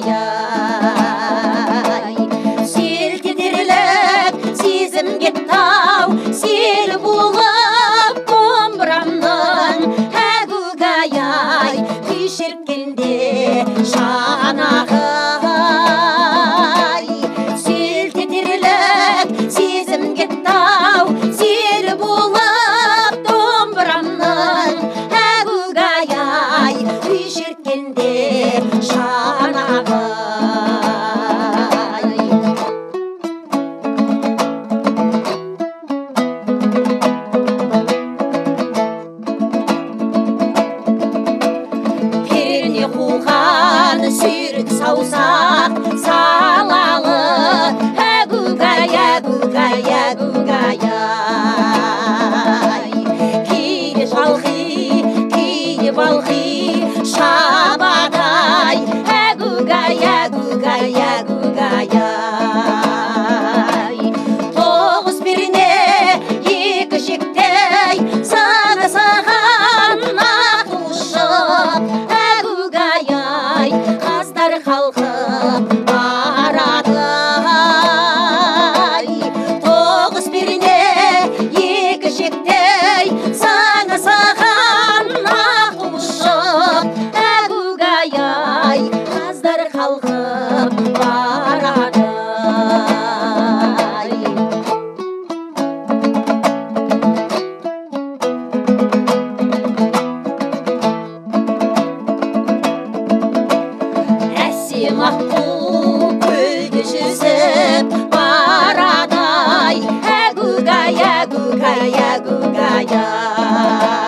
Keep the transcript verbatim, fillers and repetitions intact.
әгугай. Селт етерлік сезімге тау, сел болып домбырамның әгугай-ай, күй шерткенде шанағы-ай. Селт етерлік сезімге тау, сел болып домбырамның әгугай-ай, күй шерткенде шанағы. Перне қуған сүйрік саусақ салалы әгугай, әгугай, әгугай-ай. Кейде шалқи, кейде балқи шабадай әгугай, әгугай, әгугай-ай. Тоғыз перне екі жектей санасаған ақылшы әгугай-ай, қаздар қалқып барады-ай. Тоғыз перне екі жектей санасаған ақылшы әгугай-ай, қаздар қалқып барады-ай. Әсем аққу көлде жүзіп барады-ай, әгугай, әгугай, әгугай-ай.